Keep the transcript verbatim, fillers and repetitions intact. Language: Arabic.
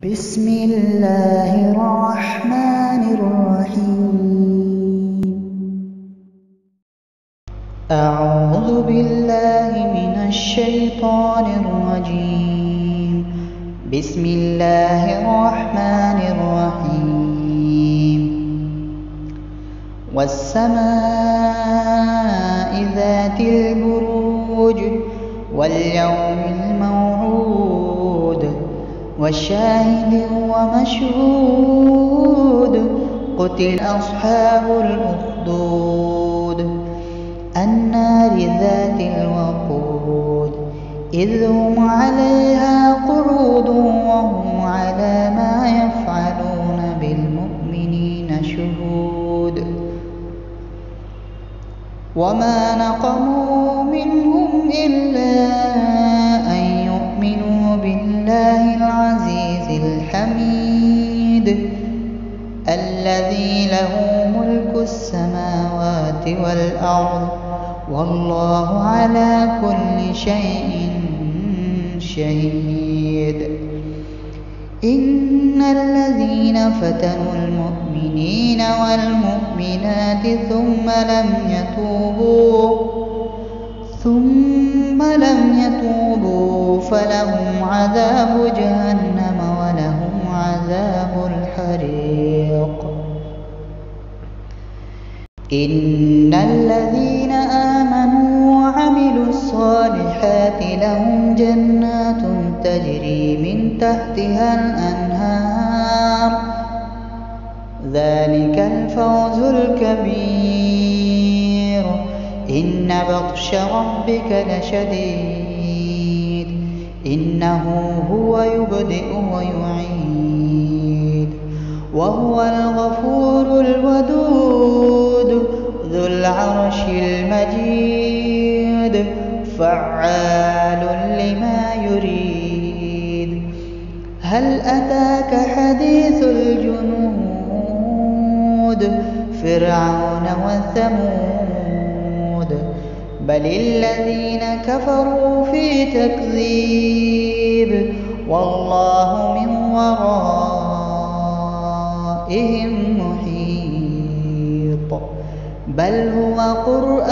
بسم الله الرحمن الرحيم. أعوذ بالله من الشيطان الرجيم. بسم الله الرحمن الرحيم. والسماء ذات البروج واليوم الموعود وشاهد ومشهود قتل أصحاب الأخدود النار ذات الوقود إذ هم عليها قعود وهم على ما يفعلون بالمؤمنين شهود وما نقموا منهم إلا أن يؤمنوا بالله العزيز الحميد الذي له ملك السماوات والأرض والله على كل شيء شهيد. إن الذين فتنوا المؤمنين والمؤمنات ثم لم يتوبوا ثم لم يتوبوا فلهم عذاب جهنم ولهم عذاب الحريق. إن الذين آمنوا وعملوا الصالحات لهم جنات تجري من تحتها الأنهار ذلك الفوز الكبير. إن بطش ربك لشديد إنه هو يبدئ ويعيد وهو الغفور الودود ذو العرش المجيد فعال لما يريد. هل أتاك حديث الجنود فرعون وثمود بل الذين كفروا في تكذيب والله من ورائهم محيط. بل هو قرآن